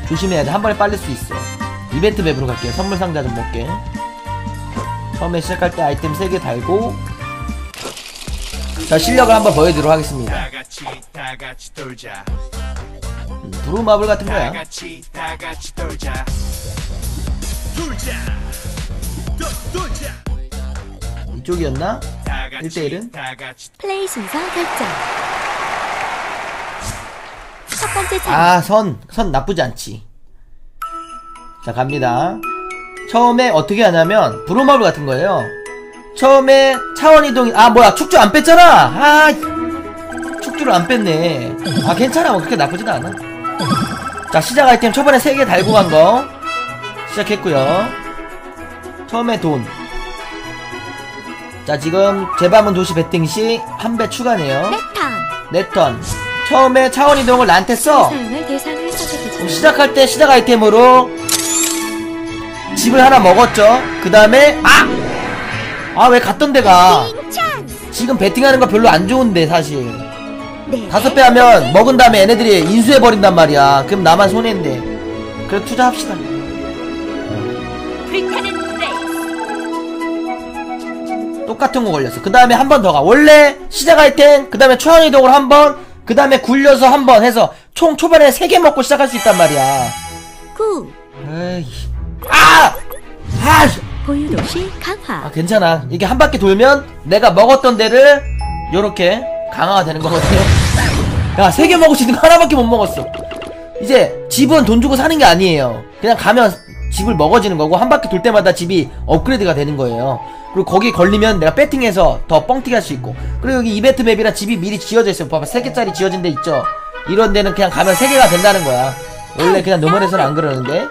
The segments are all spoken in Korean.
조심해야 돼. 한 번에 빨릴 수 있어. 이벤트 맵으로 갈게요. 선물 상자 좀 먹게. 처음에 시작할 때 아이템 3개 달고. 자, 실력을 한번 보여드리도록 하겠습니다. 브루마블 같은 거야. 이쪽이었나? 1대1은? 플레이 순서 결정. 첫 번째 차례. 아, 선 나쁘지 않지. 자, 갑니다. 처음에 어떻게 하냐면 브루마블 같은 거예요. 처음에 차원 이동. 아, 뭐야, 축주 안 뺐잖아. 아, 축주를 안 뺐네. 아, 괜찮아. 뭐 그렇게 나쁘지도 않아. 자, 시작 아이템 초반에 3개 달고 간 거 시작했고요. 처음에 돈. 자, 지금 제밤은 도시 배팅시 한 배 추가네요. 네 턴. 처음에 차원 이동을 나한테 써. 시작할 때 시작 아이템으로 집을 하나 먹었죠. 그 다음에 왜 갔던 데가. 지금 배팅하는 거 별로 안 좋은데 사실. 5배 하면 먹은 다음에 얘네들이 인수해버린단 말이야. 그럼 나만 손해인데. 그래 투자합시다. 똑같은 거 걸렸어. 그 다음에 한 번 더 가. 원래 시작 아이템, 그 다음에 초원 이동을 한 번, 그 다음에 굴려서 한 번 해서 총 초반에 3개 먹고 시작할 수 있단 말이야. 9. 에이. 보유도시 강화. 괜찮아. 이게 한 바퀴 돌면 내가 먹었던 데를 요렇게 강화가 되는 거거든요. 야, 3개 먹을 수 있는 거 하나밖에 못 먹었어. 이제 집은 돈 주고 사는 게 아니에요. 그냥 가면 집을 먹어지는 거고, 한 바퀴 돌 때마다 집이 업그레이드가 되는 거예요. 그리고 거기 걸리면 내가 배팅해서 더 뻥튀기 할 수 있고. 그리고 여기 이벤트 맵이라 집이 미리 지어져 있어요. 봐봐, 3개짜리 지어진 데 있죠. 이런 데는 그냥 가면 3개가 된다는 거야. 원래 그냥 노멀에서는 안 그러는데.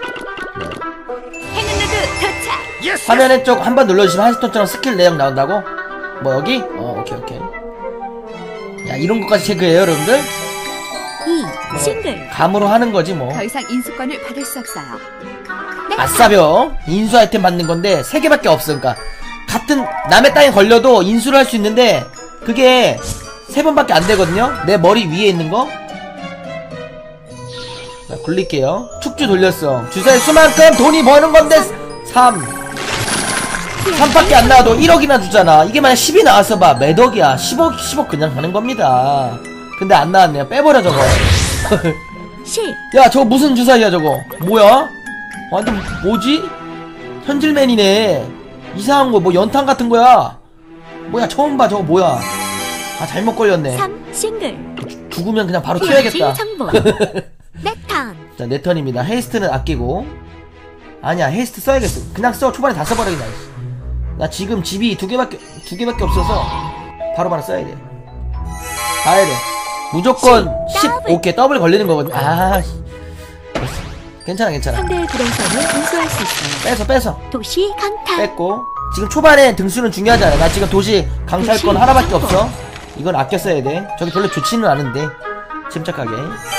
화면 왼쪽 한 번 눌러주시면 한스톤처럼 스킬 내용 나온다고? 뭐 여기? 오케이. 야, 이런 것까지 체크해요 여러분들? 2. 싱글. 감으로 하는 거지 뭐. 더 이상 인수권을 받을 수 없어요. 아싸벼. 인수 아이템 받는 건데 3개밖에 없어. 그러니까 같은 남의 땅에 걸려도 인수를 할 수 있는데 그게 3번밖에 안 되거든요. 내 머리 위에 있는 거. 자, 굴릴게요. 축주 돌렸어. 주사위 수만큼 돈이 버는 건데 3밖에 안 나와도 1억이나 주잖아. 이게 만약 10이 나왔어 봐. 몇 억이야. 10억 그냥 가는 겁니다. 근데 안 나왔네요. 빼버려 저거. 야, 저거 무슨 주사위야 저거. 뭐야? 완전 뭐지? 현질맨이네. 이상한 거 뭐 연탄 같은 거야. 뭐야, 처음 봐. 저거 뭐야. 잘못 걸렸네. 3. 싱글. 죽으면 그냥 바로 튀어야겠다. 네 턴. 자, 네 턴입니다. 헤이스트는 아끼고. 아니야, 헤이스트 써야겠어. 그냥 써. 초반에 다 써버려 그냥. 나 지금 집이 2개밖에 없어서 바로바로 써야 돼. 가야 돼. 무조건 10. 오케이, 더블 걸리는 거거든. 괜찮아. 상대의 부동산을 인수할 수 있어요. 뺏어. 도시 강탈. 뺐고. 지금 초반에 등수는 중요하잖아. 나 지금 도시 강탈권 하나밖에 없어. 이건 아껴 써야 돼. 저기 별로 좋지는 않은데. 침착하게.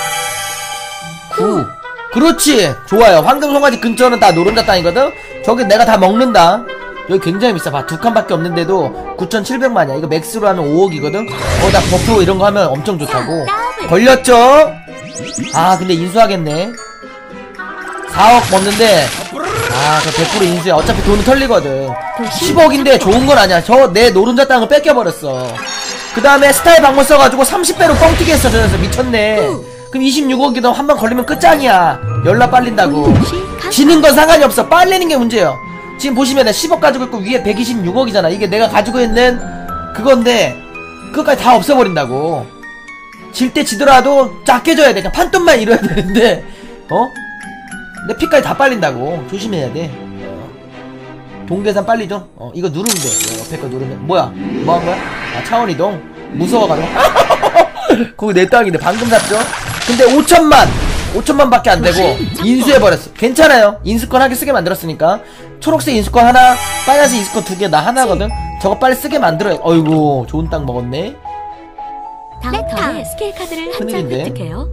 9. 그렇지. 좋아요. 황금송아지 근처는 다 노른자 땅이거든. 저기 내가 다 먹는다. 여기 굉장히 비싸. 봐, 2칸밖에 없는데도 9,700만이야. 이거 맥스로 하면 5억이거든. 나 버프 이런 거 하면 엄청 좋다고. 걸렸죠? 근데 인수하겠네. 4억 먹는데 저 100% 인수야. 어차피 돈은 털리거든. 10억인데 좋은 건 아니야. 저 내 노른자 땅을 뺏겨버렸어. 그 다음에 스타일 방문 써가지고 30배로 뻥튀기 했어. 저 녀석 미쳤네. 그럼 26억이도 한 번 걸리면 끝장이야. 연락 빨린다고. 지는 건 상관이 없어. 빨리는 게 문제예요. 지금 보시면 내가 10억 가지고 있고 위에 126억이잖아. 이게 내가 가지고 있는 그건데 그것까지 다 없애버린다고. 질 때 지더라도 작게 줘야 돼. 그냥 판돈만 이뤄야 되는데 내 피까지 다 빨린다고. 조심해야 돼. 동계산 빨리 줘. 이거 누르면 돼. 옆에 거 누르면. 뭐야? 뭐 한 거야? 차원 이동. 무서워가지고. 거기 내 땅인데 방금 샀죠? 근데 5천만 밖에 안 되고 인수해버렸어. 괜찮아요. 인수권 하게 쓰게 만들었으니까. 초록색 인수권 하나, 빨간색 인수권 2개, 나 하나거든. 저거 빨리 쓰게 만들어요. 어이구, 좋은 땅 먹었네. 다음 턴에 스킬 카드를 한 장 획득해요.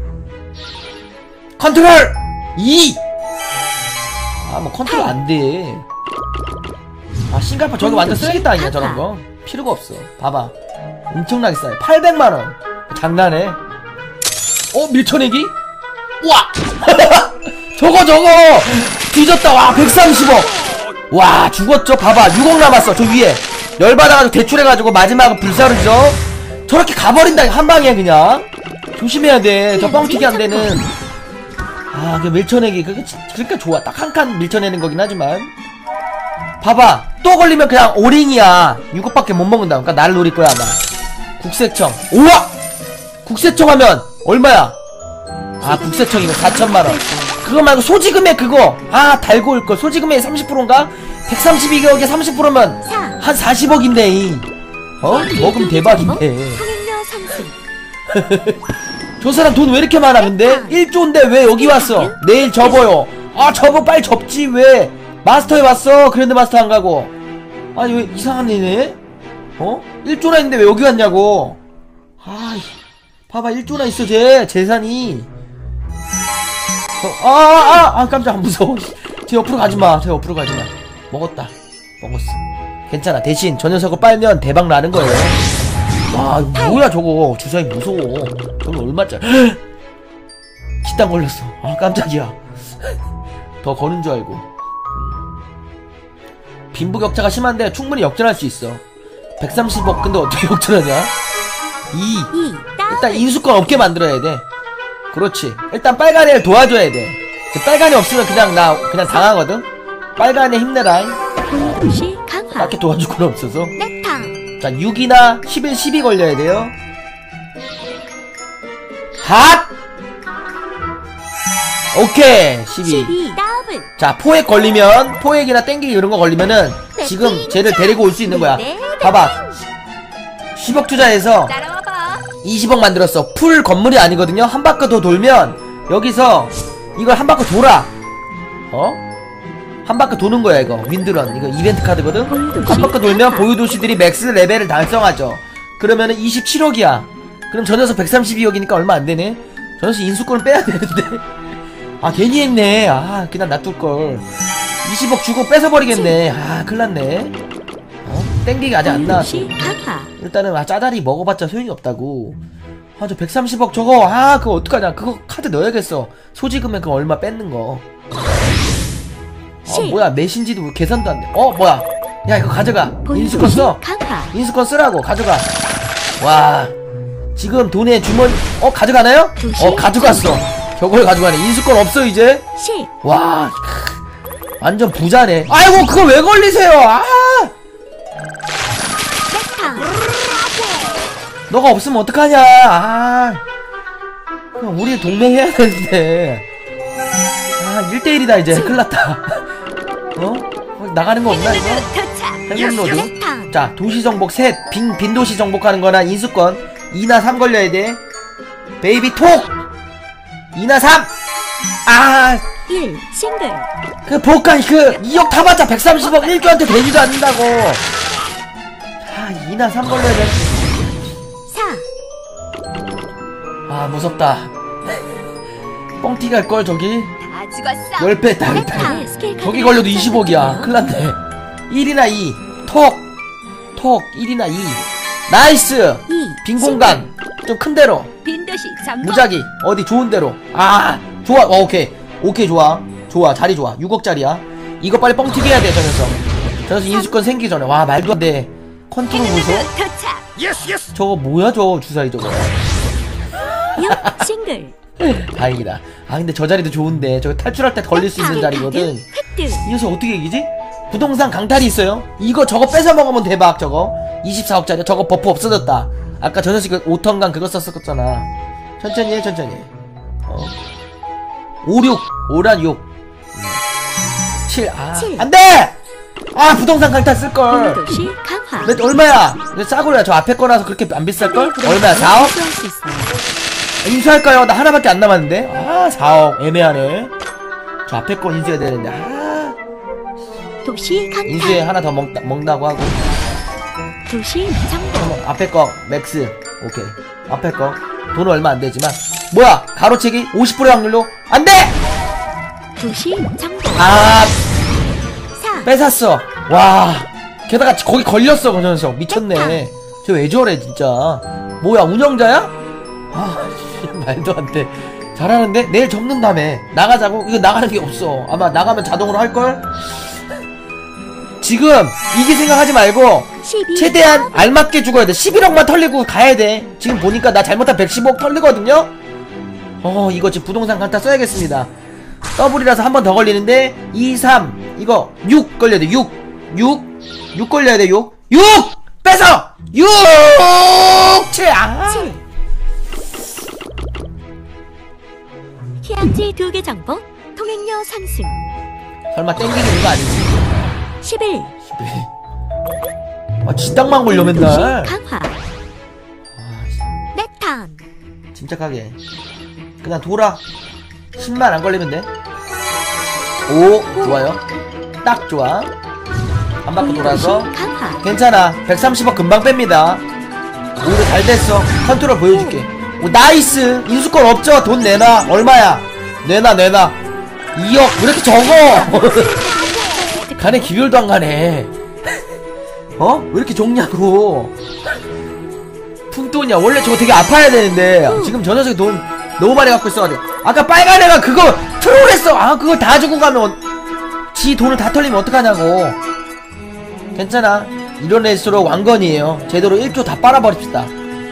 컨트롤 2. 뭐 컨트롤 안 돼. 싱가포르 저기 완전 쓰레기땅 아니야 저런 거. 필요가 없어. 봐봐, 엄청나게 싸요. 800만원. 장난해. 밀쳐내기? 우와. 저거 뒤졌다. 와 130억. 와 죽었죠. 봐봐 6억 남았어. 저 위에 열받아가지고 대출해가지고 마지막은 불사르죠. 저렇게 가버린다 한방에 그냥. 조심해야 돼. 저 뻥튀기 한 데는. 아 그 밀쳐내기 그러니까 좋아. 딱 한 칸 밀쳐내는 거긴 하지만. 봐봐 또 걸리면 그냥 오링이야. 6억밖에 못 먹는다. 그러니까 나를 노릴 거야 아마. 국세청. 우와! 국세청 하면 얼마야? 아 국세청이면 4천만원. 그거 말고 소지금액 그거 아 달고 올걸. 소지금액 30%인가? 132억에 30%면 한 40억인데 어? 먹으면 대박인데. 성인녀 선수. 저 사람 돈 왜 이렇게 많아 근데? 1조인데 왜 여기 왔어? 내일 접어요. 아 접어 빨리 접지 왜 마스터에 왔어? 그랜드 마스터 안 가고. 아니 왜 이상한 애네? 어? 1조나 있는데 왜 여기 왔냐고. 아 봐봐 1조나 있어 쟤 재산이. 깜짝 무서워. 제 옆으로 가지마. 제 옆으로 가지마. 먹었다. 먹었어. 괜찮아. 대신 저 녀석을 빨면 대박 나는 거예요. 와 뭐야 저거. 주사위 무서워. 저거 얼마짜리. 기당 걸렸어. 아 깜짝이야. 더 거는 줄 알고. 빈부격차가 심한데 충분히 역전할 수 있어. 130억 근데 어떻게 역전하냐? 일단 인수권 없게 만들어야 돼. 그렇지. 일단 빨간 애를 도와줘야 돼. 빨간이 없으면 그냥 그냥 당하거든. 빨간애 힘내라. 도시 강화. 딱히 도와줄 건 없어서. 넥탕. 자 6이나 11, 12 걸려야 돼요. 핫! 오케이 12. 더블. 자 포획 걸리면 포획이나 땡기기 이런거 걸리면은 지금 쟤를 데리고 올 수 있는 거야. 봐봐 10억 투자해서 20억 만들었어. 풀 건물이 아니거든요. 한 바퀴 더 돌면 여기서 이걸 한 바퀴 돌아. 어? 한 바퀴 도는 거야 이거. 윈드런 이거 이벤트 카드거든. 한 바퀴 돌면 보유도시들이 맥스 레벨을 달성하죠. 그러면은 27억이야 그럼 저 녀석 132억이니까 얼마 안 되네. 저 녀석 인수권을 빼야 되는데. 아 괜히 했네. 아 그냥 놔둘걸. 20억 주고 뺏어버리겠네. 아 큰일났네. 어? 땡기기 아직 안 나왔어. 일단은 짜다리 먹어봤자 소용이 없다고. 아 저 130억 저거 그거 어떡하냐. 그거 카드 넣어야겠어. 소지금액 그거 얼마 뺏는 거. 뭐야 몇인지도 계산도 안 돼. 뭐야 야 이거 가져가. 인수권 써. 인수권 쓰라고. 가져가. 와 지금 돈의 주머니 가져가나요? 가져갔어. 저걸 가져가네. 인수권 없어 이제. 와 완전 부자네. 아이고 그걸 왜 걸리세요. 너가 없으면 어떡하냐. 그럼 우리 동맹 해야 되는데. 1대1이다 이제. 큰일났다. 나가는 거 없나 이거? 행운로드. 자 도시 정복 셋. 빈 도시 정복하는 거나 인수권 2나 3 걸려야 돼. 베이비 톡 2나 3. 1 싱글. 그 복간 2억 타봤자 130억 1조한테 되지도 않는다고. 2나 3 걸려야 돼. 4. 무섭다. 뻥튀기 할걸 저기. 다 죽었어. 10배 다 10배. 저기 걸려도 20억이야. 큰일났네. 1이나 2 톡 1이나 2 나이스. 빈 공간 좀 큰 데로. 빈도시 정복. 무작위 어디 좋은 데로. 좋아. 오케이 좋아 자리 좋아. 6억짜리야 이거. 빨리 뻥튀기 해야 돼. 저 녀석 인수권 생기기 전에. 와 말도 안 돼. 컨트롤 보소. 저거 뭐야 저 주사위 저거. 6 싱글. 다행이다. 근데 저 자리도 좋은데 저거 탈출할 때 걸릴 수 있는 자리거든. 이 녀석 어떻게 이기지? 부동산 강탈이 있어요. 이거 저거 뺏어 먹으면 대박. 저거 24억짜리 저거 버프 없어졌다. 아까 저 녀석 5턴간 그거 썼었잖아. 천천히 해 천천히. 5, 6 5란 6 7 안돼! 부동산 강탈 쓸걸. 도시 강화. 얼마야? 싸구려야. 저 앞에 거라서 그렇게 안 비쌀걸? 얼마야? 4억? 인수할까요? 나 하나밖에 안 남았는데. 4억 애매하네. 저 앞에 거 인수해야 되는데. 도시 강타. 인수에 하나 더 먹는다고 하고. 도시 정복. 앞에 거 맥스. 오케이. 앞에 거 돈 얼마 안 되지만. 뭐야? 가로채기 50%의 확률로 안돼! 도시 정복. 뺏었어. 와 게다가 거기 걸렸어. 그 녀석 미쳤네. 쟤 왜 저래 진짜. 뭐야 운영자야? 말도 안 돼. 잘하는데? 내일 접는다며. 나가자고? 이거 나가는 게 없어. 아마 나가면 자동으로 할걸? 지금 이게 생각하지 말고 12. 최대한 알맞게 죽어야 돼. 11억만 털리고 가야 돼. 지금 보니까 나 잘못한 115억 털리거든요? 이거 지금 부동산 강타 써야겠습니다. 더블이라서 한 번 더 걸리는데 2, 3 이거 6 걸려야 돼. 6 걸려야 돼. 6 뺏어! 6 7 휴양지 2개 정보. 통행료 상승. 설마 땡기는 거 아니지? 11. 지땅만 걸려 도시 맨날. 강화. 내 턴. 침착하게 그냥 돌아. 10만 안 걸리면 돼. 오 좋아요. 딱 좋아. 한 바퀴 돌아서 도시 강화. 괜찮아. 130억 금방 뺍니다. 오히려 잘 됐어. 컨트롤 보여줄게. 오 나이스. 인수권 없죠? 돈 내놔. 얼마야? 내놔 2억. 왜 이렇게 적어? 가네 기별도 안 가네. 왜 이렇게 적냐고. 푼돈이야. 원래 저거 되게 아파야 되는데 지금 저 녀석이 돈 너무 많이 갖고 있어가지고. 아까 빨간 애가 그거 트롤했어. 그걸 다 주고 가면 지 돈을 다 털리면 어떡하냐고. 괜찮아. 이런 애일수록 왕건이에요. 제대로 1조 다 빨아버립시다.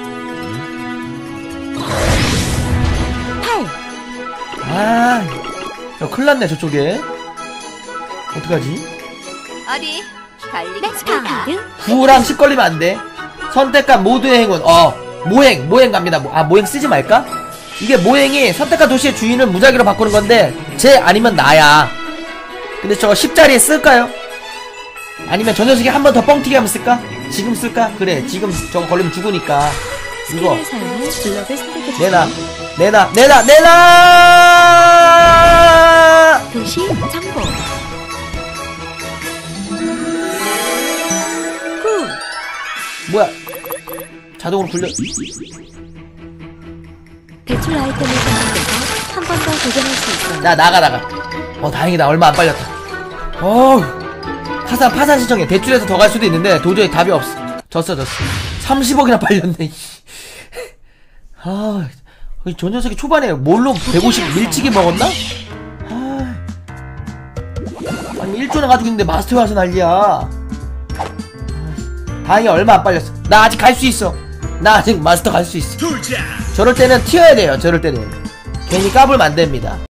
8. 큰일났네 저쪽에. 어떡하지? 어디 달리기 내 턴. 카드. 9랑 10 걸리면 안돼. 선택한 모두의 행운. 모행 갑니다. 모행 쓰지 말까? 이게 모행이 선택한 도시의 주인을 무작위로 바꾸는 건데 쟤 아니면 나야. 근데 저거 10자리에 쓸까요? 아니면 저 녀석이 한 번 더 뻥튀기 하면 쓸까? 지금 쓸까? 그래 지금 저거 걸리면 죽으니까 이거 스킬을 사용해 블럭을 선택해 내놔. 도시 정보. 9. 뭐야 자동으로 굴려. 대출 아이템을 선택해서 한 번 더 도전할 수 있어요. 나가. 다행이다. 얼마 안 빨렸다. 파산 신청해. 대출해서 더 갈 수도 있는데 도저히 답이 없어. 졌어. 30억이나 빨렸네. 저 녀석이 초반에 뭘로 150 밀치기 먹었나? 아니 1조나 가지고 있는데 마스터에 와서 난리야. 다행히 얼마 안 빨렸어. 나 아직 갈 수 있어. 나 아직 마스터 갈 수 있어. 저럴 때는 튀어야 돼요. 저럴 때는 괜히 까불면 안 됩니다.